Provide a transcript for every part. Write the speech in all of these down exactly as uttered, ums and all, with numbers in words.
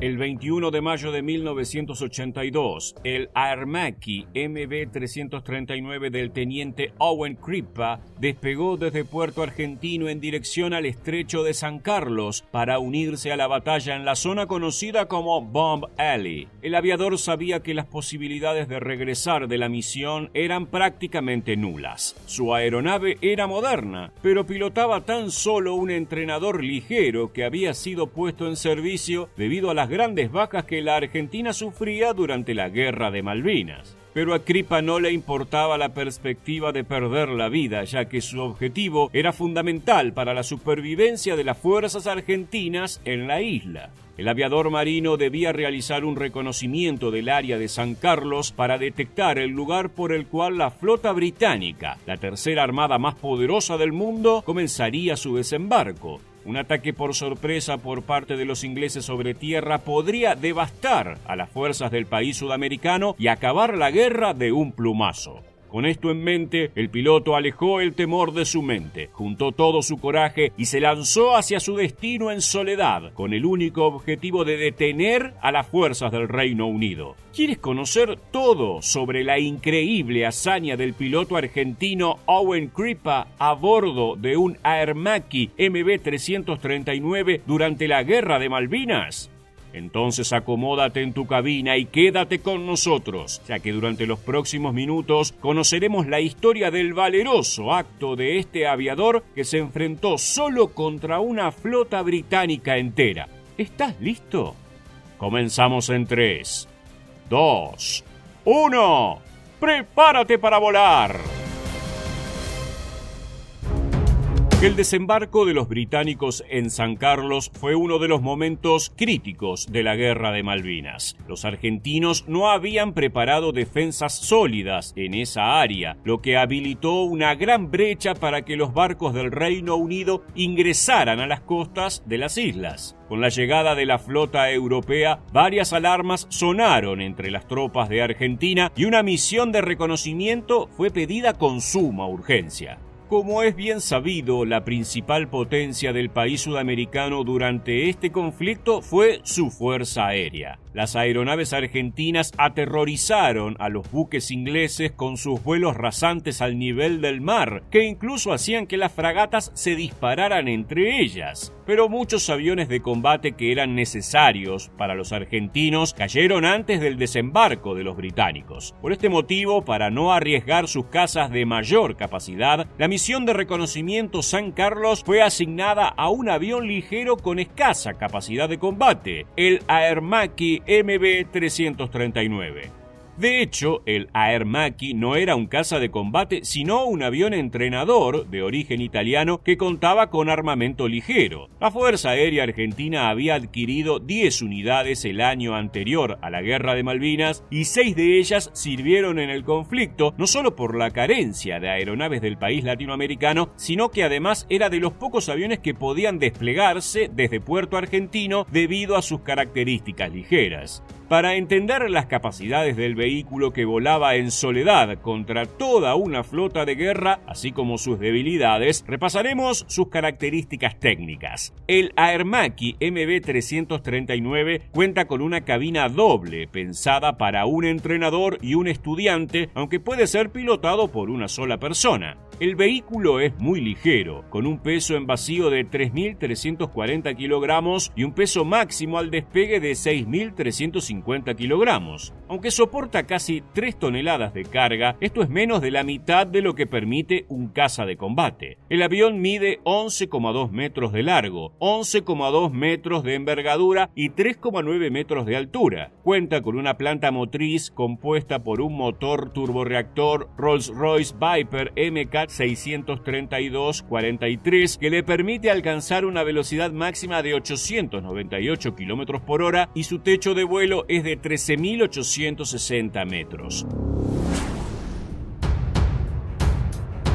El veintiuno de mayo de mil novecientos ochenta y dos, el Air Mackie M B trescientos treinta y nueve del teniente Owen Crippa despegó desde Puerto Argentino en dirección al estrecho de San Carlos para unirse a la batalla en la zona conocida como Bomb Alley. El aviador sabía que las posibilidades de regresar de la misión eran prácticamente nulas. Su aeronave era moderna, pero pilotaba tan solo un entrenador ligero que había sido puesto en servicio debido a las grandes bajas que la Argentina sufría durante la Guerra de Malvinas. Pero a Crippa no le importaba la perspectiva de perder la vida, ya que su objetivo era fundamental para la supervivencia de las fuerzas argentinas en la isla. El aviador marino debía realizar un reconocimiento del área de San Carlos para detectar el lugar por el cual la flota británica, la tercera armada más poderosa del mundo, comenzaría su desembarco. Un ataque por sorpresa por parte de los ingleses sobre tierra podría devastar a las fuerzas del país sudamericano y acabar la guerra de un plumazo. Con esto en mente, el piloto alejó el temor de su mente, juntó todo su coraje y se lanzó hacia su destino en soledad, con el único objetivo de detener a las fuerzas del Reino Unido. ¿Quieres conocer todo sobre la increíble hazaña del piloto argentino Owen Crippa a bordo de un Air Mackie M B trescientos treinta y nueve durante la Guerra de Malvinas? Entonces acomódate en tu cabina y quédate con nosotros, ya que durante los próximos minutos conoceremos la historia del valeroso acto de este aviador que se enfrentó solo contra una flota británica entera. ¿Estás listo? Comenzamos en tres, dos, uno. ¡Prepárate para volar! El desembarco de los británicos en San Carlos fue uno de los momentos críticos de la Guerra de Malvinas. Los argentinos no habían preparado defensas sólidas en esa área, lo que habilitó una gran brecha para que los barcos del Reino Unido ingresaran a las costas de las islas. Con la llegada de la flota europea, varias alarmas sonaron entre las tropas de Argentina y una misión de reconocimiento fue pedida con suma urgencia. Como es bien sabido, la principal potencia del país sudamericano durante este conflicto fue su fuerza aérea. Las aeronaves argentinas aterrorizaron a los buques ingleses con sus vuelos rasantes al nivel del mar, que incluso hacían que las fragatas se dispararan entre ellas. Pero muchos aviones de combate que eran necesarios para los argentinos cayeron antes del desembarco de los británicos. Por este motivo, para no arriesgar sus cazas de mayor capacidad, la misión de reconocimiento San Carlos fue asignada a un avión ligero con escasa capacidad de combate, el Air Mackie M B trescientos treinta y nueve. De hecho, el Air Mackie no era un caza de combate, sino un avión entrenador de origen italiano que contaba con armamento ligero. La Fuerza Aérea Argentina había adquirido diez unidades el año anterior a la Guerra de Malvinas y seis de ellas sirvieron en el conflicto, no solo por la carencia de aeronaves del país latinoamericano, sino que además era de los pocos aviones que podían desplegarse desde Puerto Argentino debido a sus características ligeras. Para entender las capacidades del vehículo que volaba en soledad contra toda una flota de guerra, así como sus debilidades, repasaremos sus características técnicas. El Air Mackie M B trescientos treinta y nueve cuenta con una cabina doble pensada para un entrenador y un estudiante, aunque puede ser pilotado por una sola persona. El vehículo es muy ligero, con un peso en vacío de tres mil trescientos cuarenta kilogramos y un peso máximo al despegue de seis mil trescientos cincuenta kilogramos. Aunque soporta casi tres toneladas de carga, esto es menos de la mitad de lo que permite un caza de combate. El avión mide once coma dos metros de largo, once coma dos metros de envergadura y tres coma nueve metros de altura. Cuenta con una planta motriz compuesta por un motor turborreactor Rolls-Royce Viper M K seiscientos treinta y dos cuarenta y tres que le permite alcanzar una velocidad máxima de ochocientos noventa y ocho kilómetros por hora y su techo de vuelo es de trece mil ochocientos sesenta metros.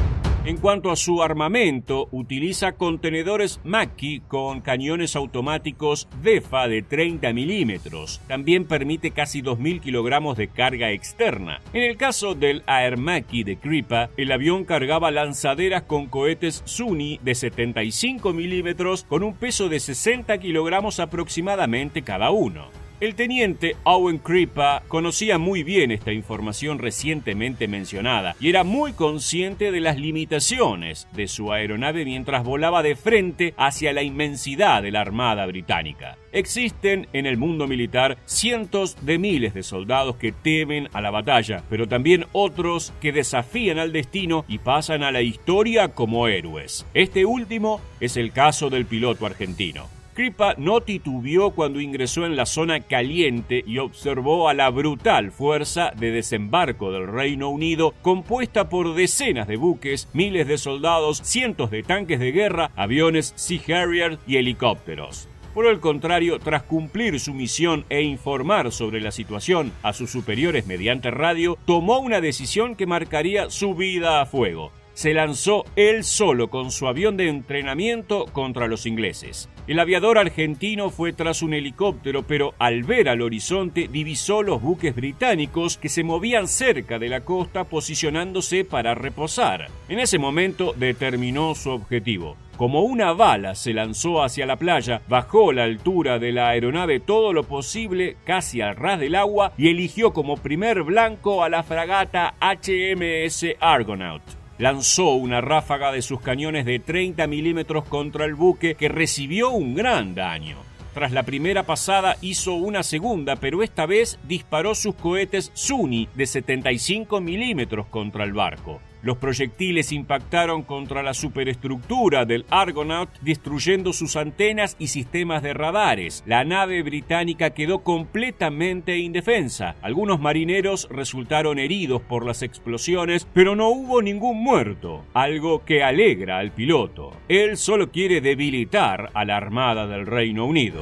En cuanto a su armamento, utiliza contenedores Macchi con cañones automáticos DEFA de treinta milímetros. También permite casi dos mil kilogramos de carga externa. En el caso del Aer Macchi de Kripa, el avión cargaba lanzaderas con cohetes Zuni de setenta y cinco milímetros con un peso de sesenta kilogramos aproximadamente cada uno. El teniente Owen Kripa conocía muy bien esta información recientemente mencionada y era muy consciente de las limitaciones de su aeronave mientras volaba de frente hacia la inmensidad de la Armada británica. Existen en el mundo militar cientos de miles de soldados que temen a la batalla, pero también otros que desafían al destino y pasan a la historia como héroes. Este último es el caso del piloto argentino. Kripa no titubeó cuando ingresó en la zona caliente y observó a la brutal fuerza de desembarco del Reino Unido, compuesta por decenas de buques, miles de soldados, cientos de tanques de guerra, aviones Sea Harrier y helicópteros. Por el contrario, tras cumplir su misión e informar sobre la situación a sus superiores mediante radio, tomó una decisión que marcaría su vida a fuego. Se lanzó él solo con su avión de entrenamiento contra los ingleses. El aviador argentino fue tras un helicóptero, pero al ver al horizonte divisó los buques británicos que se movían cerca de la costa posicionándose para reposar. En ese momento determinó su objetivo. Como una bala se lanzó hacia la playa, bajó la altura de la aeronave todo lo posible, casi al ras del agua, y eligió como primer blanco a la fragata H M S Argonaut. Lanzó una ráfaga de sus cañones de treinta milímetros contra el buque, que recibió un gran daño. Tras la primera pasada hizo una segunda, pero esta vez disparó sus cohetes Zuni de setenta y cinco milímetros contra el barco. Los proyectiles impactaron contra la superestructura del Argonaut, destruyendo sus antenas y sistemas de radares. La nave británica quedó completamente indefensa. Algunos marineros resultaron heridos por las explosiones, pero no hubo ningún muerto, algo que alegra al piloto. Él solo quiere debilitar a la Armada del Reino Unido.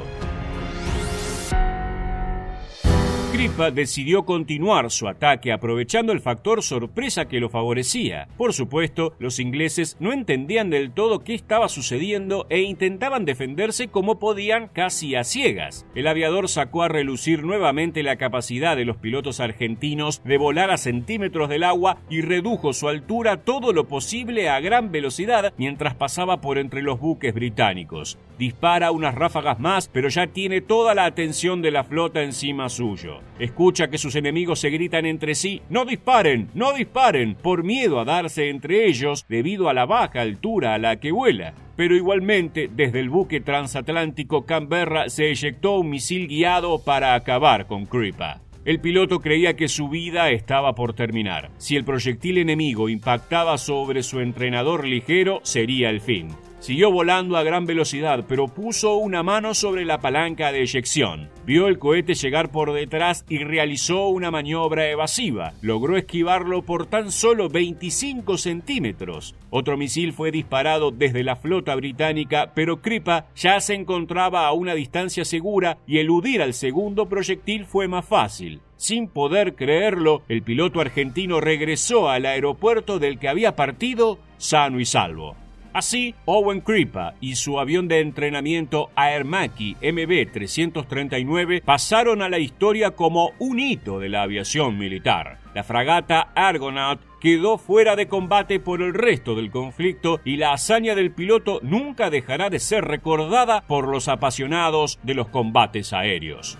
Kripa decidió continuar su ataque aprovechando el factor sorpresa que lo favorecía. Por supuesto, los ingleses no entendían del todo qué estaba sucediendo e intentaban defenderse como podían, casi a ciegas. El aviador sacó a relucir nuevamente la capacidad de los pilotos argentinos de volar a centímetros del agua y redujo su altura todo lo posible a gran velocidad mientras pasaba por entre los buques británicos. Dispara unas ráfagas más, pero ya tiene toda la atención de la flota encima suyo. Escucha que sus enemigos se gritan entre sí: ¡no disparen! ¡no disparen!, por miedo a darse entre ellos debido a la baja altura a la que vuela. Pero igualmente, desde el buque transatlántico Canberra se eyectó un misil guiado para acabar con Kripa. El piloto creía que su vida estaba por terminar. Si el proyectil enemigo impactaba sobre su entrenador ligero, sería el fin. Siguió volando a gran velocidad, pero puso una mano sobre la palanca de eyección. Vio el cohete llegar por detrás y realizó una maniobra evasiva. Logró esquivarlo por tan solo veinticinco centímetros. Otro misil fue disparado desde la flota británica, pero Kripa ya se encontraba a una distancia segura y eludir al segundo proyectil fue más fácil. Sin poder creerlo, el piloto argentino regresó al aeropuerto del que había partido sano y salvo. Así, Owen Kripa y su avión de entrenamiento Aer Macchi M B trescientos treinta y nueve pasaron a la historia como un hito de la aviación militar. La fragata Argonaut quedó fuera de combate por el resto del conflicto y la hazaña del piloto nunca dejará de ser recordada por los apasionados de los combates aéreos.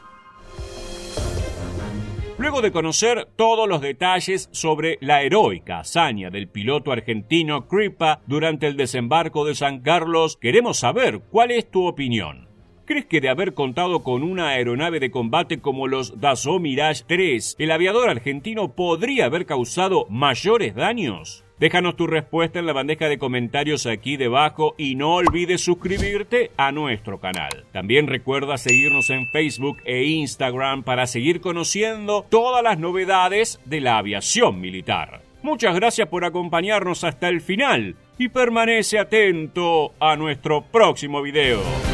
Luego de conocer todos los detalles sobre la heroica hazaña del piloto argentino Kripa durante el desembarco de San Carlos, queremos saber cuál es tu opinión. ¿Crees que de haber contado con una aeronave de combate como los Dassault Mirage tres, el aviador argentino podría haber causado mayores daños? Déjanos tu respuesta en la bandeja de comentarios aquí debajo y no olvides suscribirte a nuestro canal. También recuerda seguirnos en Facebook e Instagram para seguir conociendo todas las novedades de la aviación militar. Muchas gracias por acompañarnos hasta el final y permanece atento a nuestro próximo video.